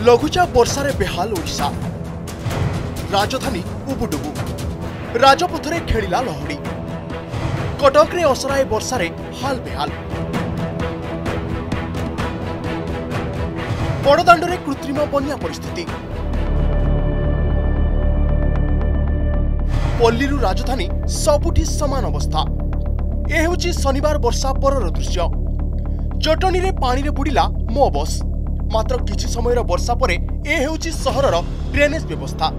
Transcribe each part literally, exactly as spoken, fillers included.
लघुचाप वर्षारे बेहाल ओडिशा। राजधानी उबुडुबु, राजपथरे खेलिला लहड़ी। कटक रे असराए वर्षारे हाल बेहाल। बड़दाण्डरे कृत्रिम बन्या परिस्थिति। पल्लीरू राजधानी सबुठी समान अवस्था। ए हेउची शनिवार वर्षा परर दृश्य। जटनी रे पानी रे बुड़िला मो बस। मात्र किछि समयर वर्षा परे ए हेउची सहरर ड्रेनेज व्यवस्था।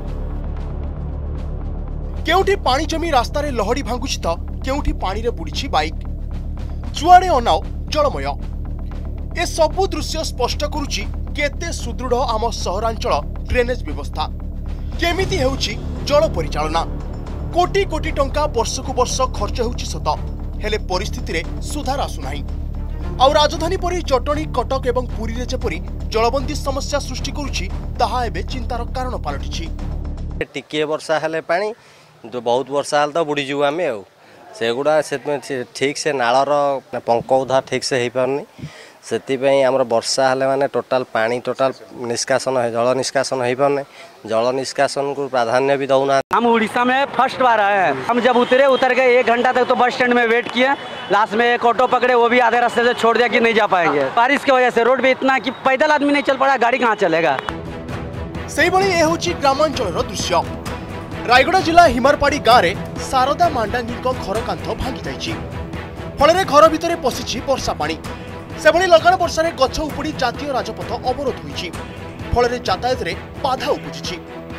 केउठी पानी जमी रास्ता रे लहड़ी भांगुछि त केउठी पानी रे बुड़िछि बाइक। जुआड़े अनाओ जलमय। ए सबु दृश्य स्पष्ट करुछि केते सुदृढ़ आम सहरांचल ड्रेनेज व्यवस्था। केमिति हेउछि जल परिचालना। कोटी कोटी टंका वर्षकु वर्ष खर्च हेउछि सत, हेले परिस्थिति रे सुधार आसुनाही। आउ राजधानी परी जटनी, कटक एवं पुरी रे जेपरी जलबंदी समस्या सृष्टि करुछि ताहा एबे चिंतार कारण पालटिछि। टिके वर्षा हेले पानी तो बहुत वर्षा हेले तो बुड़ी जीव आमे आ सेगुड़ा से ठीक से नालर पंक उद्धार ठीक से हो पारनी। से आमर वर्षा हेले माने टोटाल पानी टोटाल निष्कासन जल निष्कासन हो पारने। जल निष्कासन को प्राधान्य भी दौना। हम उड़ीसा में फर्स्ट बार आए हैं। हम जब उतरे उतर के एक घंटा तक तो बस स्टैंड में वेट किए। लास्ट में एक ऑटो पकड़े, वो भी आधे रास्ते से छोड़ दिया कि नहीं जा पाएंगे। बारिश की वजह से रोड भी इतना कि पैदल आदमी नहीं चल पड़ा, गाड़ी कहाँ चलेगा। सेही भली ए होची ग्रामांचलर दृश्य। रायगड़ा जिला हिमारपाड़ी गाँव में शारदा मांडांगी घर कांथ भांगी जाइछि। फल घर भितर पशिछि वर्षा पानी। से भली लगाण वर्षा रे गछ उपुड़ी जातीय राजपथ अवरोध होइछि। फल यातायात रे बाधा उपजिछि।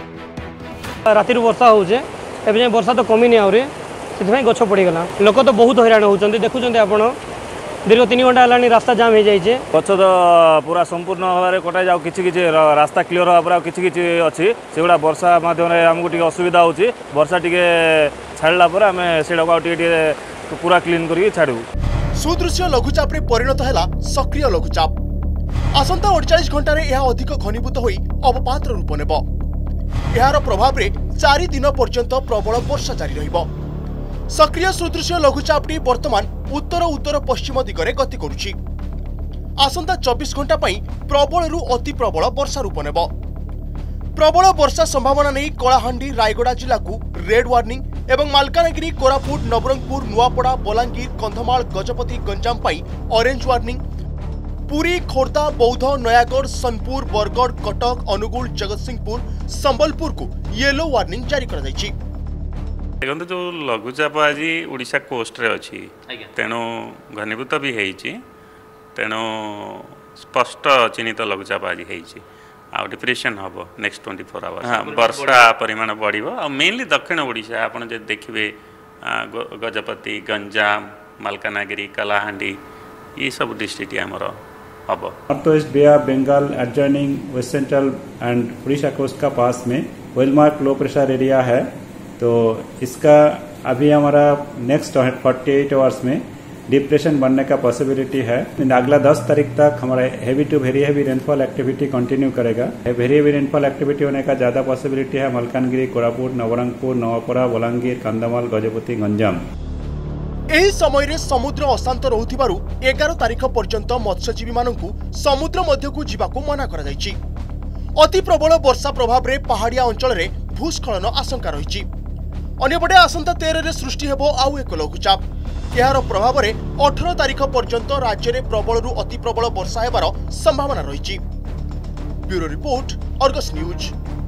राति वर्षा होउछे, एबे वर्षा तो कमी नहीं आउरे, सेथि गछ पड़ी गला। लोक तो बहुत हैरान होउछन्ते। देखुछन्ते आपण दीर्घ तीन घंटा हेलानी रास्ता जाम हो जाइए। गछ तो पूरा संपूर्ण भाव कटा जाऊ कि रास्ता क्लीयर होगा कि अच्छी से गुड़ा वर्षा मध्यम आमको टी असुविधा होची। वर्षा टी छाड़ा पर आम से पूरा क्लीन कर छाड़ू। सुदृश्य लघुचाप रे परिणत है सक्रिय लघुचाप। आसंता अड़तालीस घंटे यह अधिक घनीभूत हो अवपात रूप नेब। यार प्रभाव रे चारि दिन पर्यंत प्रबल वर्षा जारी रहिबो। सक्रिय सुदृश्य लघुचापटी वर्तमान उत्तर उत्तर पश्चिम दिगरे गति करुछि। आसंता चौबीस घंटा पई प्रबल रु अति प्रबल वर्षा रूप नेब। प्रबल वर्षा संभावना नहीं कलाहांडी रायगड़ा जिला को रेड वार्निंग एवं मालकानगिरी, कोरापुट, नवरंगपुर, नुआपड़ा, बलांगीर, कंधमाल, गजपति, गंजाम पई ऑरेंज वार्निंग। पुरी, खोर्धा, बौद्ध, नयागढ़, सोनपुर, बरगढ़, कटक, अनुगुल, जगतसिंहपुर, संबलपुर को येलो वार्निंग जारी करा जायछि। देखो जो लघुचाप आज ओडिशा कोस्ट रे अछि, तेणु घनीभूत भी होइछि। तेणु स्पष्ट चिन्हित लघुचाप आज होइछि। आ डिप्रेशन हम नेक्स्ट ट्वेंटी फोर आवर्स। हाँ, वर्षा परिमाण बढ़िबो। आ मेनली दक्षिण ओडिशा आपण जे देखिबे गजपति, गंजाम, मालकानगिरी, कलाहांडी ये सब डिस्ट्रिक्ट हमर हबो। North west Bay of Bengal adjoining west central and Orissa coast का पास में वेलमार्क लो प्रेशर एरिया है। तो इसका अभी हमारा नेक्स्ट अड़तालीस आवर्स में डिप्रेशन बनने का पॉसिबिलिटी है। अगला दस तारीख तक हमारा heavy to very heavy rainfall activity continue करेगा। वेरी हेवी रेनफॉल एक्टिविटी होने का ज्यादा पॉसिबिलिटी है मलकानगिरी, कोरापुट, नवरंगपुर, नवापड़ा, बलांगीर, कंधमाल, गजपति, गंजाम। एही समय रे समुद्र अशांत रहुथिबारु ग्यारह तारीख पर्यंत मत्स्यजीवी मानकु समुद्र मध्यकु जिबाकु मना करा जायछि। अति प्रबल वर्षा प्रभाव रे पहाड़िया अंचल रे भूस्खलन आशंका रहिछि। अन्यपटे आसंता तेरह रे सृष्टि हेबो आउ एक लघुचाप। यार प्रभाव रे अठारह तारीख पर्यंत राज्य रे प्रबल रु अति प्रबल वर्षा हेबार संभावना रहिछि। Bureau report, Argus news.